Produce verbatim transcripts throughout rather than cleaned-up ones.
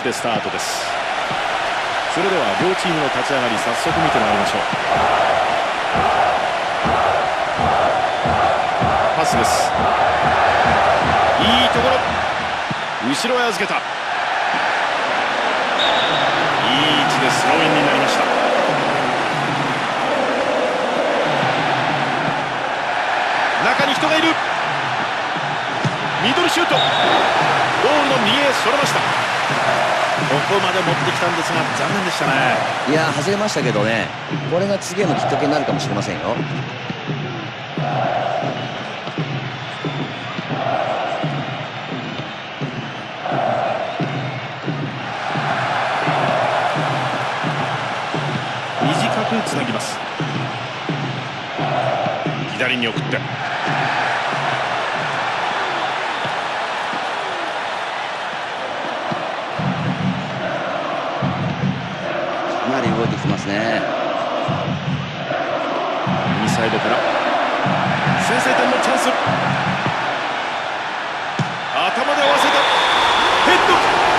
でスタートです。それでは両チームの立ち上がり、早速見てまいりましょう。パスです。いいところ、後ろへ預けた。いい位置でスローインになりました。中に人がいる。ミドルシュート、ゴールの右へそれました。ここまで持ってきたんですが残念でしたね。 いや外れましたけどね、これが次へのきっかけになるかもしれませんよ。 短くつなぎます。左に送って、 かなり動いてきてますね。 右サイドから先制点のチャンス。頭で合わせた。ヘッド。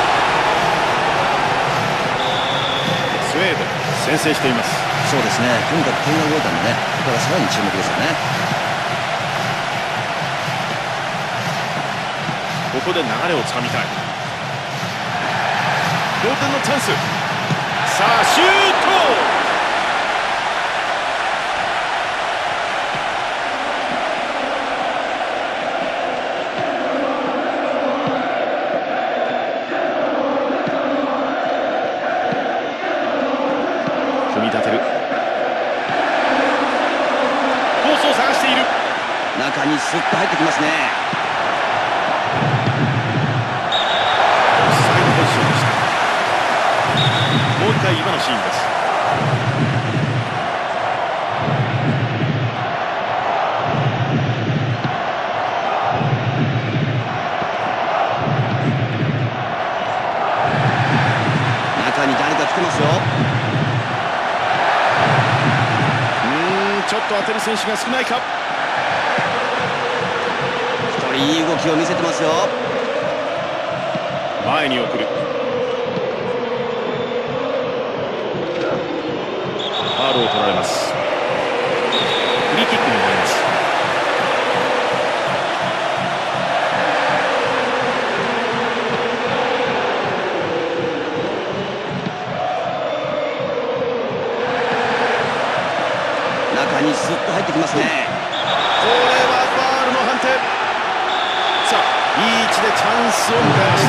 スウェーデン先制しています。 そうですね、とにかく点が動いたのでね、ここからさらに注目ですよね。 ここで流れをつかみたい。同点のチャンス。さあシュート。組み立てる。コースを探している。 中にスッと入ってきますね。 オフサイドポジションでした。もう一回今のシーンです。 中に誰か来てますよ。 ちょっと当てる選手が少ないか。 一人いい動きを見せてますよ。 前に送る。ファウルを取られます。フリーキックになります。 中にスッと入ってきますね。 これはファウルの判定。さあいい位置でチャンスを迎えました。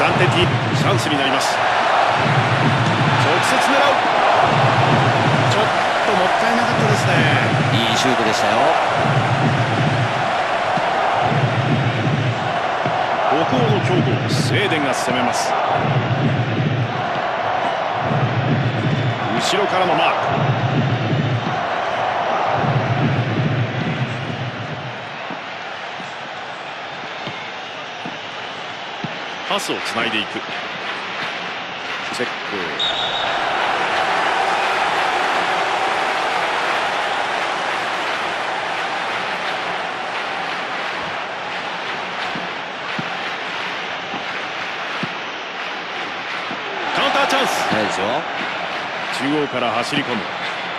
さんてんキープ、チャンスになります。直接狙う。ちょっともったいなかったですね。 いいシュートでしたよ。 北欧の強豪スウェーデンが攻めます。後ろからのマーク。パスをつないでいく。チェック。カウンターチャンス。 ないですよ。 中央から走り込む。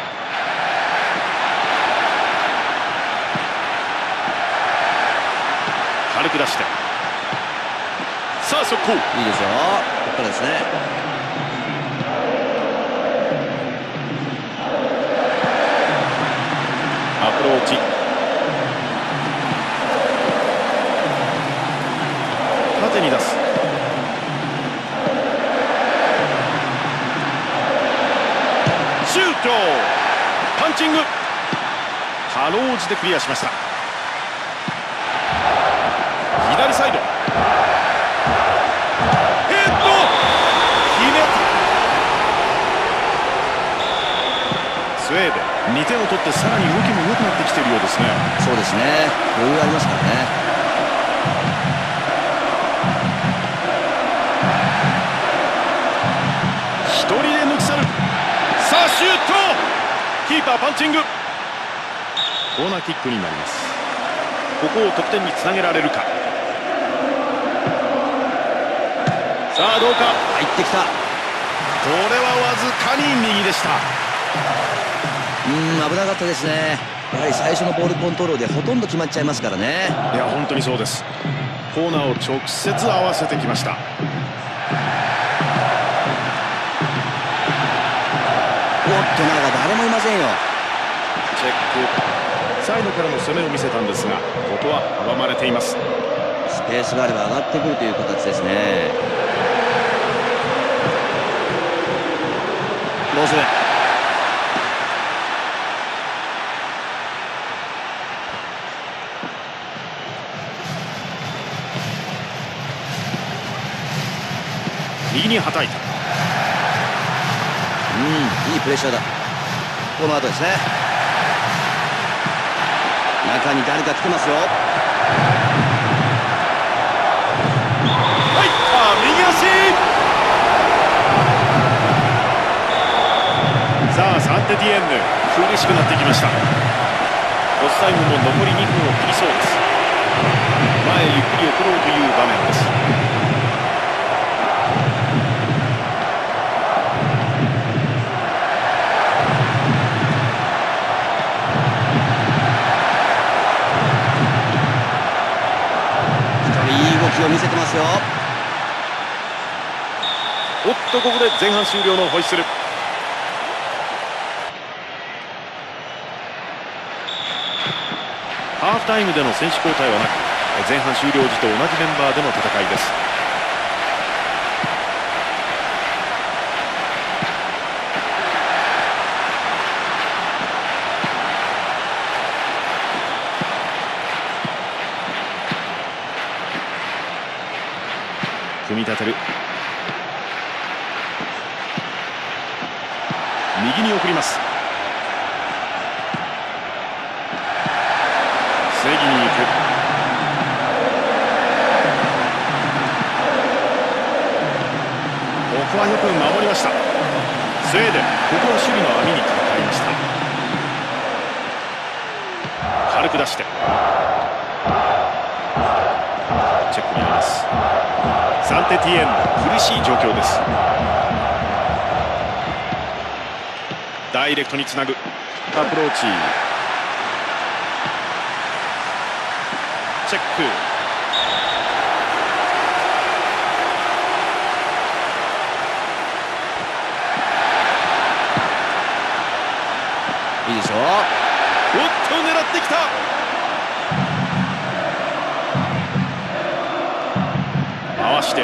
軽く出して、さあ速攻。いいいですよ。ここからですね。 アプローチ。縦に出す。シュート。パンチング。かろうじてクリアしました。左サイド。スウェーデンにてんを取ってさらに動きも良くなってきているようですね。 そうですね、余裕ありますからね。 一人で抜き去る。さあシュート。キーパーパンチング。コーナーキックになります。ここを得点につなげられるか。 さあどうか。 入ってきた。 これはわずかに右でした。 うーん、危なかったですね。やはり最初のボールコントロールでほとんど決まっちゃいますからね。 いや本当にそうです。コーナーを直接合わせてきました。 おっと、中が誰もいませんよ。 チェック。サイドからの攻めを見せたんですが、ここは阻まれています。 スペースがあれば上がってくるという形ですね。どうする。 右にはたいた。 うん、いいプレッシャーだ。この後ですね。中に誰か来てますよ。 入った、右足。さあサンテティエンヌ、苦しくなってきました。ロスタイムも残りにふんを切りそうです。前ゆっくり送ろうという場面です。 を見せてますよ。 おっと、ここで前半終了のホイッスル。ハーフタイムでの選手交代はなく、前半終了時と同じメンバーでの戦いです。組み立てる。右に送ります。防ぎに行く。ここはよく守りました。スウェーデン、ここは守備の網にかかりました。軽く出してチェックになります。サンテティエンヌ、苦しい状況です。ダイレクトにつなぐアプローチ。チェック。 いいでしょう。 おっと、狙ってきた。回して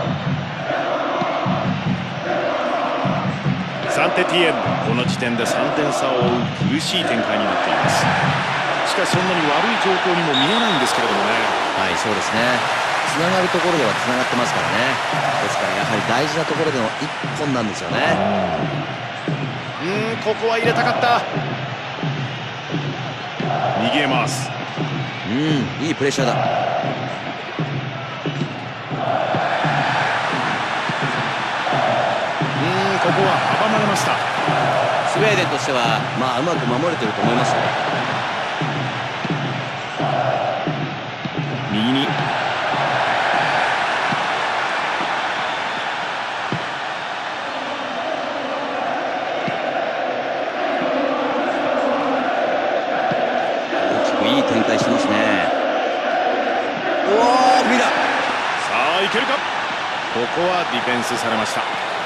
サンテティエンヌ、この時点でさんてん差を追う苦しい展開になっています。しかしそんなに悪い状況にも見えないんですけれどもね。 はい、そうですね。つながるところではつながってますからね。ですからやはり大事なところでのいっぽんなんですよね。 うん、ここは入れたかった。右へ回す。 うん、いいプレッシャーだ。 ここは阻まれました。 スウェーデンとしては、まあ、うまく守れてると思いますよ。 右に大きくいい展開してますね。おお、フリーだ。さあ、いけるか。ここはディフェンスされました。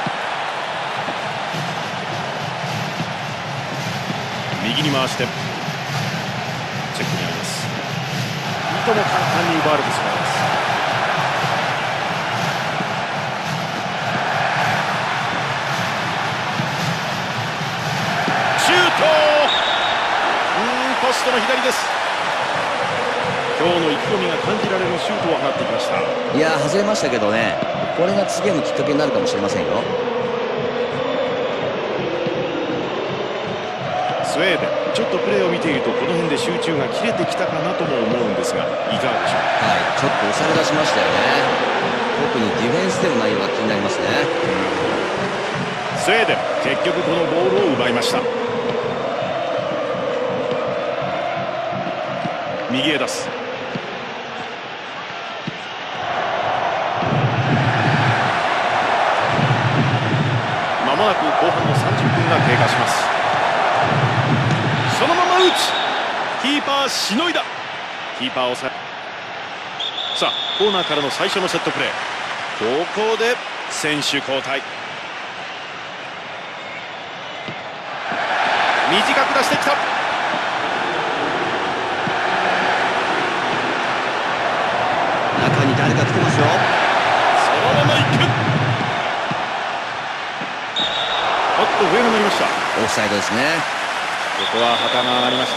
右に回してチェックにあります。いとも簡単に奪われてしまいます。シュート。うーん、ポストの左です。今日の意気込みが感じられるシュートを放ってきました。 いやー、外れましたけどね、これが次へのきっかけになるかもしれませんよ。 スウェーデン、ちょっとプレーを見ているとこの辺で集中が切れてきたかなとも思うんですが、いかがでしょう。 はい、ちょっと押され出しましたよね。特にディフェンスでの内容が気になりますね。 スウェーデン、結局このボールを奪いました。右へ出す。 もなく後半のさんじゅっぷんが経過します。そのまま打つ。キーパーしのいだ。キーパーをささあコーナーからの最初のセットプレー、ここで選手交代。短く出してきた。 中に誰か来てますよ。 そのまま行く。おっと笛が鳴りました。 オフサイドですね。 ここは旗が上がりました。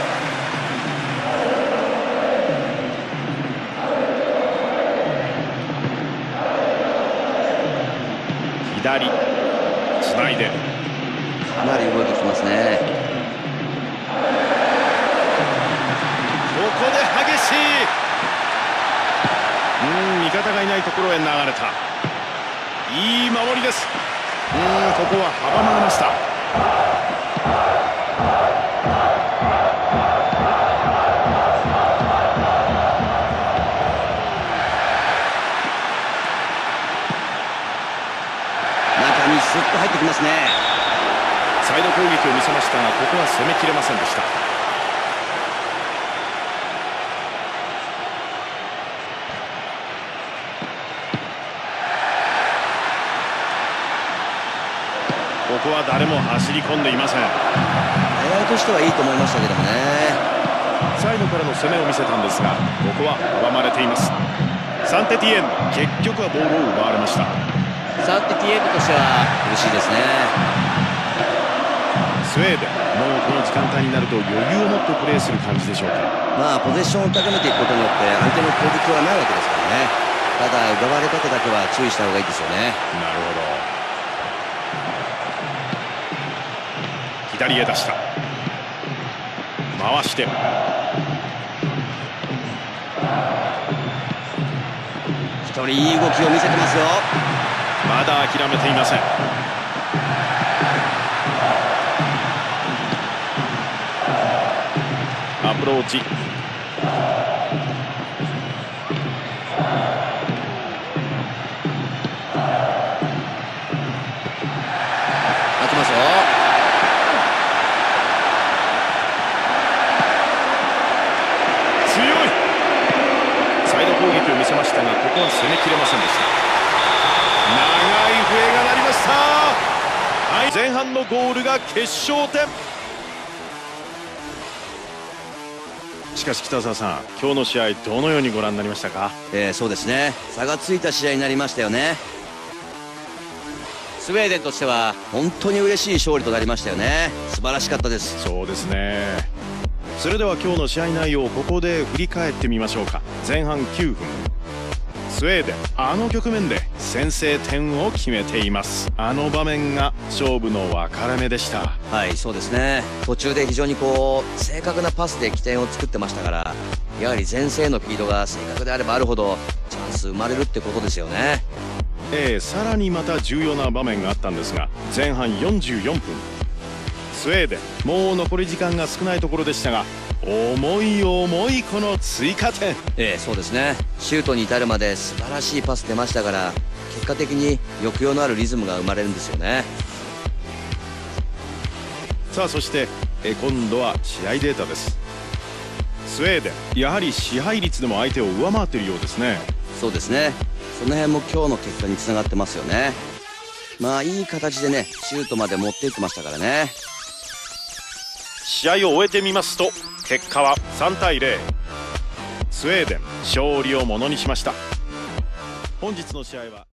左つないでかなり動いてきますね。 ここで激しい。うん味方がいないところへ流れた。いい守りです。うんここは阻まれました。 中にスッと入ってきますね。 サイド攻撃を見せましたがここは攻めきれませんでした。ここは誰も走り込んでいません。 狙いとしてはいいと思いましたけどもね。 サイドからの攻めを見せたんですがここは阻まれています。サンテティエン結局はボールを奪われました。 サンテティエンドとしては苦しいですね。 スウェーデンもうこの時間帯になると余裕を持ってプレーする感じでしょうか。 まあポゼッションを高めていくことによって相手の攻撃はないわけですからね。ただ奪われ方だけは注意した方がいいですよね。 なるほど。左へ出した。回して一人いい動きを見せてますよ。 まだ諦めていません。アプローチ。 開きますよ。 強い。サイド攻撃を見せましたがここは攻めきれませんでした。長い笛が鳴りました。はい、前半のゴールが決勝点。しかし北澤さん、今日の試合どのようにご覧になりましたか。 えー、そうですね。差がついた試合になりましたよね。スウェーデンとしては本当に嬉しい勝利となりましたよね。素晴らしかったです。 そうですね。それでは今日の試合内容をここで振り返ってみましょうか。前半きゅうふん、スウェーデンあの局面で先制点を決めています。あの場面が勝負の分かれ目でした。 はい、そうですね。途中で非常にこう正確なパスで起点を作ってましたから、やはり前線へのフィードが正確であればあるほどチャンス生まれるってことですよね。 ええ、さらにまた重要な場面があったんですが、前半よんじゅうよんぷん、スウェーデンもう残り時間が少ないところでしたが、重い重いこの追加点。 ええ、そうですね。シュートに至るまで素晴らしいパス出ましたから、結果的に抑揚のあるリズムが生まれるんですよね。 さあそしてえ今度は試合データです。スウェーデンやはり支配率でも相手を上回っているようですね。 そうですね。その辺も今日の結果につながってますよね。まあいい形でねシュートまで持っていってましたからね。 試合を終えてみますと結果はさんたいゼロ、スウェーデン勝利をものにしました。本日の試合は